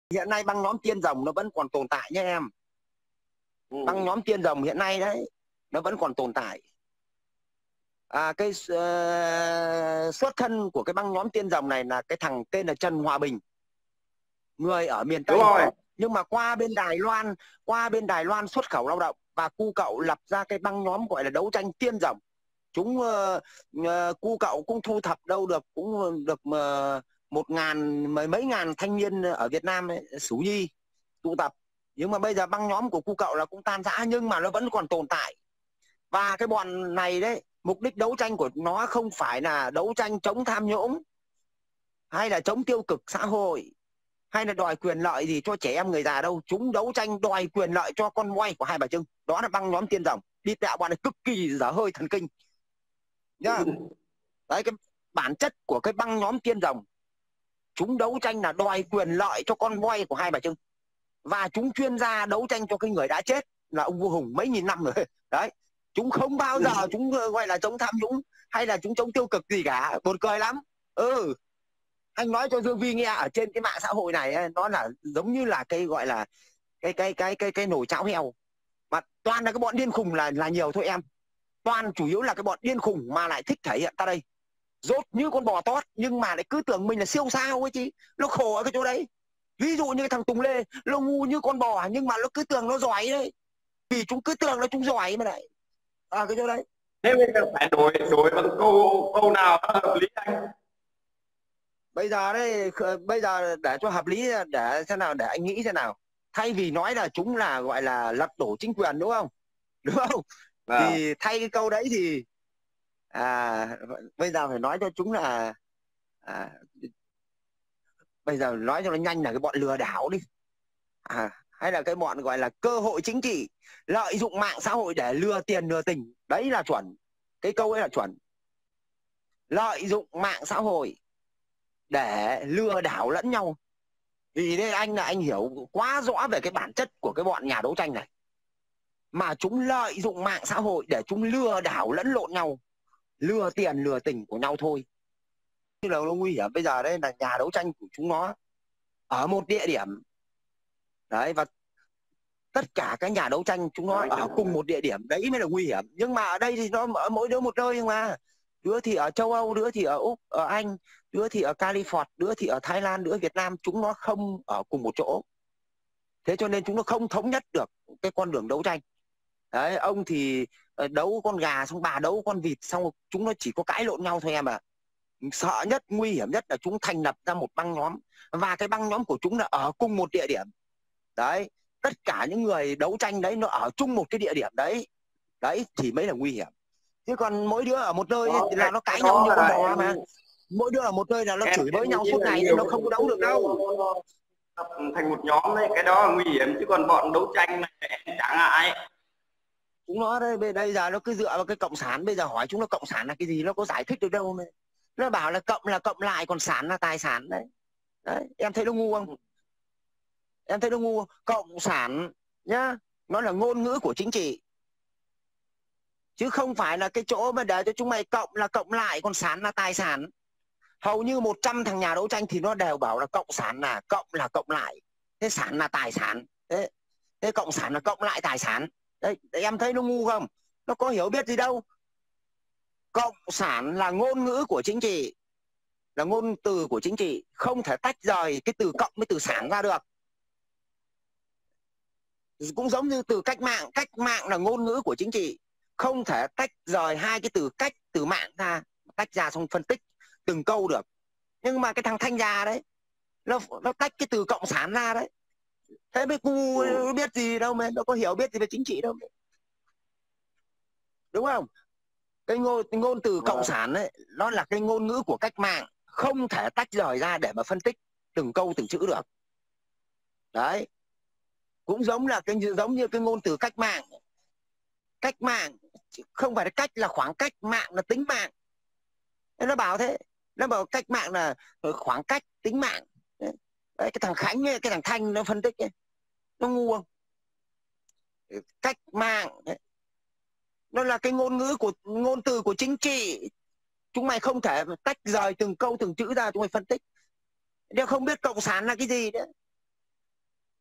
Hiện nay băng nhóm Tiên Rồng nó vẫn còn tồn tại nhé em. Băng nhóm Tiên Rồng hiện nay đấy nó vẫn còn tồn tại. Cái xuất thân của cái băng nhóm Tiên Rồng này là cái thằng tên là Trần Hòa Bình, người ở miền Tây, nhưng mà qua bên Đài Loan xuất khẩu lao động, và cu cậu lập ra cái băng nhóm gọi là đấu tranh Tiên Rồng. Chúng cu cậu cũng thu thập đâu được, cũng được 1.000 mấy ngàn thanh niên ở Việt Nam ấy, Sủ Nhi tụ tập. Nhưng mà bây giờ băng nhóm của cu cậu là cũng tan rã, nhưng mà nó vẫn còn tồn tại. Và cái bọn này đấy, mục đích đấu tranh của nó không phải là đấu tranh chống tham nhũng hay là chống tiêu cực xã hội hay là đòi quyền lợi gì cho trẻ em người già đâu. Chúng đấu tranh đòi quyền lợi cho con voi của Hai Bà Trưng. Đó là băng nhóm Tiên Rồng. Đi đạo bọn này cực kỳ dở hơi thần kinh nhá. Đấy, cái bản chất của cái băng nhóm Tiên Rồng, chúng đấu tranh là đòi quyền lợi cho con voi của Hai Bà Trưng. Và chúng chuyên gia đấu tranh cho cái người đã chết là ông vua Hùng mấy nghìn năm rồi. Đấy, chúng không bao giờ chúng gọi là chống tham nhũng hay là chúng chống tiêu cực gì cả. Buồn cười lắm. Anh nói cho Dương Vi nghe, ở trên cái mạng xã hội này nó là giống như là cái gọi là cái nồi cháo heo, mà toàn là cái bọn điên khùng là nhiều thôi em. Toàn chủ yếu là cái bọn điên khùng mà lại thích thể hiện ta đây dốt như con bò tót, nhưng mà lại cứ tưởng mình là siêu sao ấy chứ. Nó khổ ở cái chỗ đấy. Ví dụ như cái thằng Tùng Lê, nó ngu như con bò nhưng mà nó cứ tưởng nó giỏi đấy, vì chúng cứ tưởng là chúng giỏi mà lại cái chỗ đấy. Thế bây giờ phải đổi bằng câu nào hợp lý anh? Bây giờ để cho hợp lý, để xem nào, để anh nghĩ xem nào. Thay vì nói là chúng là gọi là lật đổ chính quyền, đúng không? Thì thay cái câu đấy thì bây giờ phải nói cho chúng là bây giờ nói cho nó nhanh là cái bọn lừa đảo đi, hay là cái bọn gọi là cơ hội chính trị, lợi dụng mạng xã hội để lừa tiền lừa tình. Đấy là chuẩn, cái câu ấy là chuẩn. Lợi dụng mạng xã hội để lừa đảo lẫn nhau. Vì đây anh hiểu quá rõ về cái bản chất của cái bọn nhà đấu tranh này, mà chúng lợi dụng mạng xã hội để chúng lừa đảo lẫn lộn nhau, lừa tiền lừa tình của nhau thôi. Như là nó nguy hiểm. Bây giờ đây là nhà đấu tranh của chúng nó ở một địa điểm đấy, và tất cả các nhà đấu tranh chúng nó ở cùng một địa điểm, đấy mới là nguy hiểm. Nhưng mà ở đây thì nó ở mỗi đứa một nơi, nhưng mà đứa thì ở châu Âu, đứa thì ở Úc, ở Anh, đứa thì ở California, đứa thì ở Thái Lan, đứa ở Việt Nam. Chúng nó không ở cùng một chỗ, thế cho nên chúng nó không thống nhất được cái con đường đấu tranh. Đấy, ông thì đấu con gà, xong bà đấu con vịt, xong chúng nó chỉ có cãi lộn nhau thôi em ạ. Sợ nhất, nguy hiểm nhất là chúng thành lập ra một băng nhóm, và cái băng nhóm của chúng là ở cùng một địa điểm. Đấy, tất cả những người đấu tranh đấy nó ở chung một cái địa điểm đấy, đấy thì mới là nguy hiểm. Chứ còn mỗi đứa ở một nơi thì là nó cãi nhau như con bò mà. Mỗi đứa ở một nơi là nó chửi với nhau suốt ngày nên nó không có đấu được đâu. Tập thành một nhóm đấy, cái đó là nguy hiểm. Chứ còn bọn đấu tranh này em chẳng ngại. Chúng nó đây, bây giờ nó cứ dựa vào cái cộng sản. Bây giờ hỏi chúng nó cộng sản là cái gì, nó có giải thích được đâu mà. Nó bảo là cộng lại, còn sản là tài sản đấy. Đấy, em thấy nó ngu không? Em thấy nó ngu không? Cộng sản nhá, nó là ngôn ngữ của chính trị, chứ không phải là cái chỗ mà để cho chúng mày cộng là cộng lại, còn sản là tài sản. Hầu như 100 thằng nhà đấu tranh thì nó đều bảo là cộng sản là cộng lại, thế sản là tài sản. Thế cộng sản là cộng lại tài sản. Đấy, em thấy nó ngu không? Nó có hiểu biết gì đâu. Cộng sản là ngôn ngữ của chính trị, là ngôn từ của chính trị, không thể tách rời cái từ cộng với từ sản ra được. Cũng giống như từ cách mạng là ngôn ngữ của chính trị, không thể tách rời hai cái từ cách, từ mạng ra, tách ra xong phân tích từng câu được. Nhưng mà cái thằng Thanh Già đấy, nó tách cái từ cộng sản ra đấy. Thế mới cu nó biết gì đâu mà, nó có hiểu biết gì về chính trị đâu mà. Đúng không? Cái ngôn từ cộng sản ấy, nó là cái ngôn ngữ của cách mạng, không thể tách rời ra để mà phân tích từng câu từng chữ được. Đấy, cũng giống như cái ngôn từ cách mạng. Cách mạng không phải là cách là khoảng cách, mạng là tính mạng. Nó bảo thế, nó bảo cách mạng là khoảng cách tính mạng. Đấy, cái thằng Khánh ấy, cái thằng Thanh nó phân tích ấy, nó ngu không? Cách mạng ấy, nó là cái ngôn từ của chính trị. Chúng mày không thể tách rời từng câu từng chữ ra chúng mày phân tích. Nếu không biết cộng sản là cái gì nữa.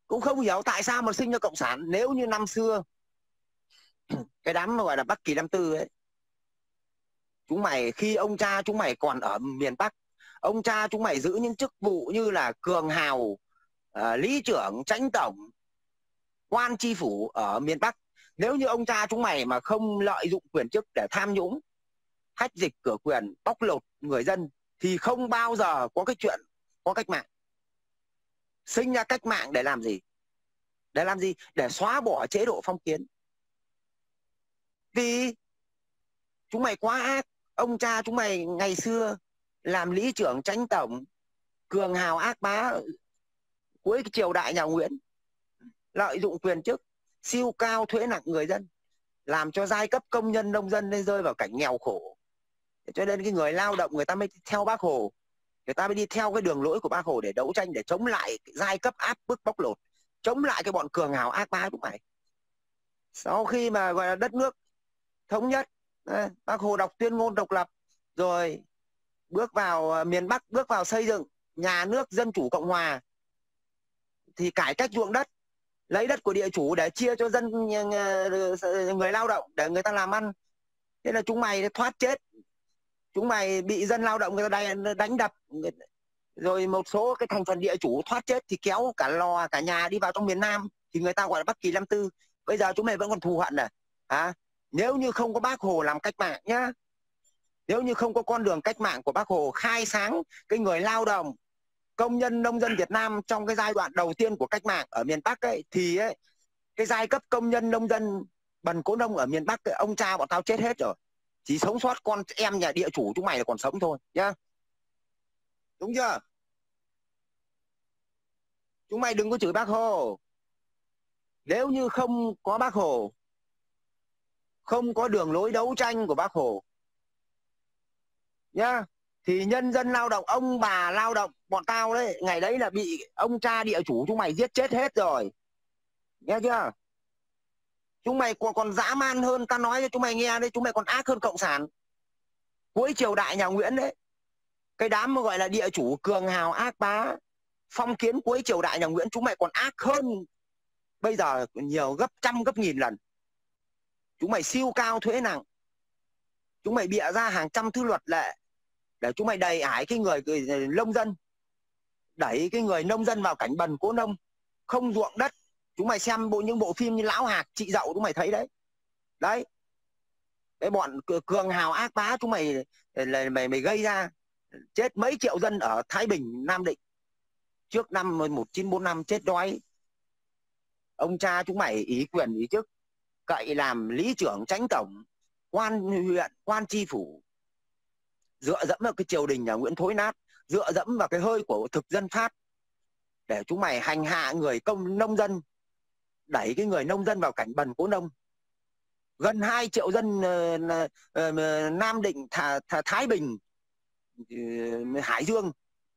cũng không hiểu tại sao mà sinh ra cộng sản. Nếu như năm xưa cái đám mà gọi là Bắc Kỳ 54 ấy, chúng mày khi ông cha chúng mày còn ở miền Bắc, ông cha chúng mày giữ những chức vụ như là cường hào, lý trưởng, chánh tổng, quan tri phủ ở miền Bắc. Nếu như ông cha chúng mày mà không lợi dụng quyền chức để tham nhũng, hách dịch cửa quyền, bóc lột người dân, thì không bao giờ có cái chuyện có cách mạng. Sinh ra cách mạng để làm gì? Để làm gì? Để xóa bỏ chế độ phong kiến. Vì chúng mày quá ác. Ông cha chúng mày ngày xưa làm lý trưởng, chánh tổng, cường hào ác bá cuối cái triều đại nhà Nguyễn, lợi dụng quyền chức, siêu cao thuế nặng người dân, làm cho giai cấp công nhân nông dân rơi vào cảnh nghèo khổ. Cho nên cái người lao động người ta mới theo Bác Hồ, người ta mới đi theo cái đường lối của Bác Hồ để đấu tranh, để chống lại giai cấp áp bức bóc lột, chống lại cái bọn cường hào ác bá chúng mày. Sau khi mà gọi là đất nước thống nhất, Bác Hồ đọc tuyên ngôn độc lập, rồi bước vào miền Bắc, bước vào xây dựng nhà nước dân chủ cộng hòa, thì cải cách ruộng đất, lấy đất của địa chủ để chia cho dân, người lao động để người ta làm ăn. Thế là chúng mày thoát chết. Chúng mày bị dân lao động người ta đánh đập, rồi một số cái thành phần địa chủ thoát chết thì kéo cả lò cả nhà đi vào trong miền Nam, thì người ta gọi là Bắc Kỳ 54. Bây giờ chúng mày vẫn còn thù hận à? Nếu như không có Bác Hồ làm cách mạng nhá, nếu như không có con đường cách mạng của Bác Hồ khai sáng cái người lao động, công nhân nông dân Việt Nam trong cái giai đoạn đầu tiên của cách mạng ở miền Bắc ấy, thì ấy, cái giai cấp công nhân nông dân bần cố nông ở miền Bắc ấy, ông cha bọn tao chết hết rồi. Chỉ sống sót con em nhà địa chủ chúng mày là còn sống thôi nhá. Đúng chưa? Chúng mày đừng có chửi Bác Hồ. Nếu như không có Bác Hồ, không có đường lối đấu tranh của Bác Hồ nhá, thì nhân dân lao động, ông bà lao động bọn tao đấy, ngày đấy là bị ông cha địa chủ chúng mày giết chết hết rồi. Nghe chưa? Chúng mày còn dã man hơn, ta nói cho chúng mày nghe đấy, chúng mày còn ác hơn cộng sản. Cuối triều đại nhà Nguyễn đấy, cái đám mà gọi là địa chủ cường hào ác bá phong kiến cuối triều đại nhà Nguyễn, chúng mày còn ác hơn bây giờ nhiều gấp trăm gấp nghìn lần. Chúng mày siêu cao thuế nặng, chúng mày bịa ra hàng trăm thứ luật lệ để chúng mày đầy ải cái người nông dân, đẩy cái người nông dân vào cảnh bần cố nông, không ruộng đất. Chúng mày xem những bộ phim như Lão Hạc, Chị Dậu, chúng mày thấy đấy. Đấy, cái bọn cường hào ác bá chúng mày mày gây ra chết mấy triệu dân ở Thái Bình, Nam Định trước năm 1945 chết đói. Ông cha chúng mày ý quyền ý chức, cậy làm lý trưởng, chánh tổng, quan huyện, quan tri phủ, dựa dẫm vào cái triều đình nhà Nguyễn thối nát, dựa dẫm vào cái hơi của thực dân Pháp để chúng mày hành hạ người nông dân, đẩy cái người nông dân vào cảnh bần cố nông. Gần 2 triệu dân Nam Định, Thái Bình, Hải Dương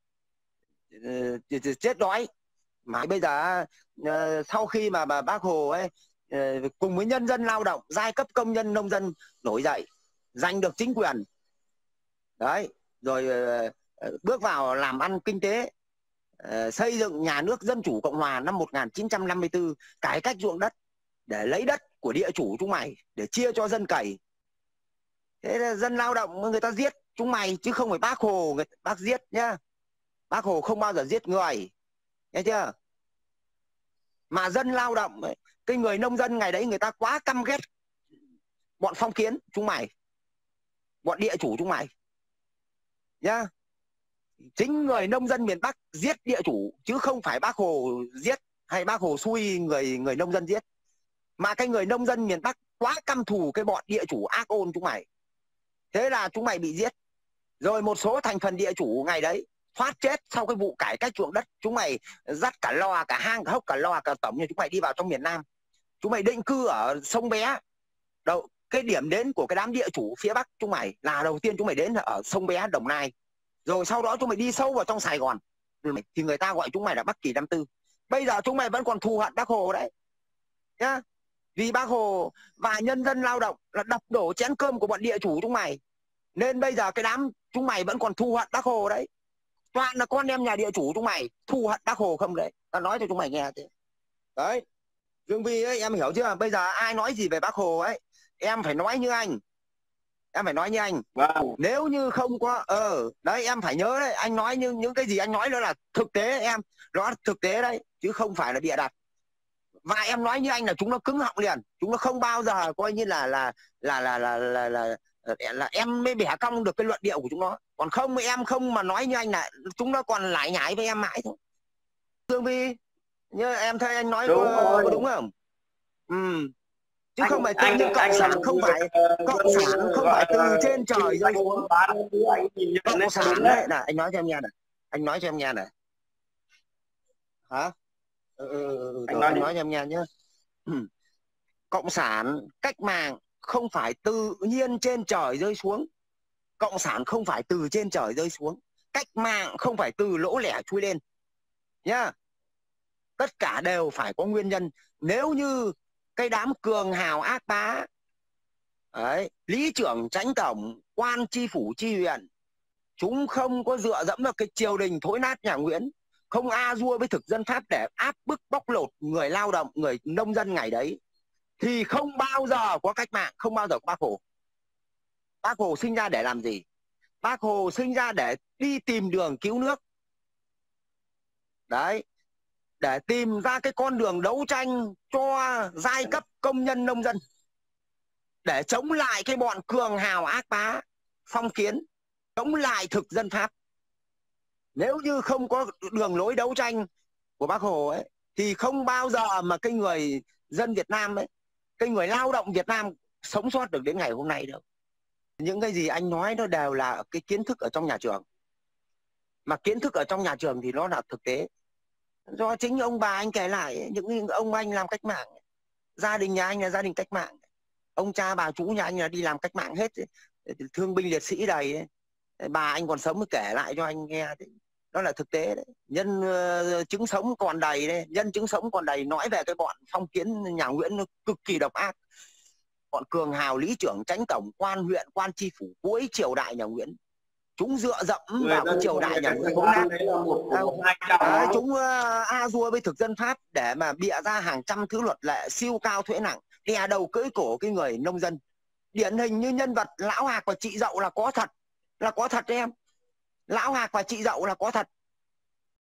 chết đói. Mà bây giờ sau khi mà Bác Hồ ấy cùng với nhân dân lao động, giai cấp công nhân nông dân nổi dậy, giành được chính quyền đấy, rồi bước vào làm ăn kinh tế, xây dựng nhà nước dân chủ cộng hòa năm 1954, cải cách ruộng đất để lấy đất của địa chủ chúng mày để chia cho dân cày. Thế là dân lao động người ta giết chúng mày chứ không phải Bác Hồ bác giết nhá. Bác Hồ không bao giờ giết người, nghe chưa? Mà dân lao động ấy, cái người nông dân ngày đấy người ta quá căm ghét bọn phong kiến chúng mày, bọn địa chủ chúng mày nhá. Chính người nông dân miền Bắc giết địa chủ chứ không phải Bác Hồ giết hay Bác Hồ xui người nông dân giết. Mà cái người nông dân miền Bắc quá căm thù cái bọn địa chủ ác ôn chúng mày, thế là chúng mày bị giết. Rồi một số thành phần địa chủ ngày đấy thoát chết sau cái vụ cải cách ruộng đất. Chúng mày dắt cả lò, cả hang, cả hốc, cả lò, cả tổng, như chúng mày đi vào trong miền Nam. Chúng mày định cư ở Sông Bé. Cái điểm đến của cái đám địa chủ phía Bắc chúng mày là đầu tiên chúng mày đến ở Sông Bé, Đồng Nai. Rồi sau đó chúng mày đi sâu vào trong Sài Gòn, thì người ta gọi chúng mày là Bắc Kỳ 54. Bây giờ chúng mày vẫn còn thù hận Bác Hồ đấy nhá. Vì Bác Hồ và nhân dân lao động là đập đổ chén cơm của bọn địa chủ chúng mày, nên bây giờ cái đám chúng mày vẫn còn thù hận Bác Hồ đấy. Toàn là con em nhà địa chủ chúng mày thù hận Bác Hồ không đấy. Tao nói cho chúng mày nghe thế. Đấy, Dương Vi ấy, em hiểu chưa? Bây giờ ai nói gì về Bác Hồ ấy, em phải nói như anh. Em phải nói như anh. Vâng. Nếu như không có đấy, em phải nhớ đấy, anh nói những cái gì anh nói đó là thực tế em, nó thực tế đấy chứ không phải là bịa đặt. Và em nói như anh là chúng nó cứng họng liền, chúng nó không bao giờ coi như là em mới bẻ cong được cái luận điệu của chúng nó. Còn không em không mà nói như anh là chúng nó còn lải nhải với em mãi thôi. Dương Vi, như em thấy anh nói có đúng không? Chứ không phải tự nhiên cộng sản không phải từ trên trời rơi xuống. Cộng sản đấy là anh nói cho em nghe này, anh nói cho em nghe này. Hả? Anh nói cho em nghe nhé. Cộng sản cách mạng không phải tự nhiên trên trời rơi xuống. Cộng sản không phải từ trên trời rơi xuống. Cách mạng không phải từ lỗ lẻ chui lên nhá. Tất cả đều phải có nguyên nhân. Nếu như cái đám cường hào ác bá đấy, lý trưởng chánh tổng, quan tri phủ tri huyện, chúng không có dựa dẫm vào cái triều đình thối nát nhà Nguyễn, không a dua với thực dân Pháp để áp bức bóc lột người lao động, người nông dân ngày đấy, thì không bao giờ có cách mạng, không bao giờ có Bác Hồ. Bác Hồ sinh ra để làm gì? Bác Hồ sinh ra để đi tìm đường cứu nước. Đấy, để tìm ra cái con đường đấu tranh cho giai cấp công nhân nông dân, để chống lại cái bọn cường hào ác bá phong kiến, chống lại thực dân Pháp. Nếu như không có đường lối đấu tranh của Bác Hồ ấy, thì không bao giờ mà cái người dân Việt Nam ấy, cái người lao động Việt Nam sống sót được đến ngày hôm nay đâu. Những cái gì anh nói nó đều là cái kiến thức ở trong nhà trường. Mà kiến thức ở trong nhà trường thì nó là thực tế. Do chính ông bà anh kể lại, những ông anh làm cách mạng, gia đình nhà anh là gia đình cách mạng, ông cha bà chú nhà anh là đi làm cách mạng hết, thương binh liệt sĩ đầy ấy. Bà anh còn sống mới kể lại cho anh nghe. Đó là thực tế đấy. Nhân chứng sống còn đầy đấy, nhân chứng sống còn đầy nói về cái bọn phong kiến nhà Nguyễn nó cực kỳ độc ác. Bọn cường hào lý trưởng chánh tổng, quan huyện, quan tri phủ cuối triều đại nhà Nguyễn, chúng dựa dẫm vào cái triều đại nhà Nguyễn vốn nát. Chúng a dua với thực dân Pháp để mà bịa ra hàng trăm thứ luật lệ siêu cao thuế nặng, đè đầu cưỡi cổ cái người nông dân. Điển hình như nhân vật Lão Hạc và chị Dậu là có thật, em. Lão Hạc và chị Dậu là có thật.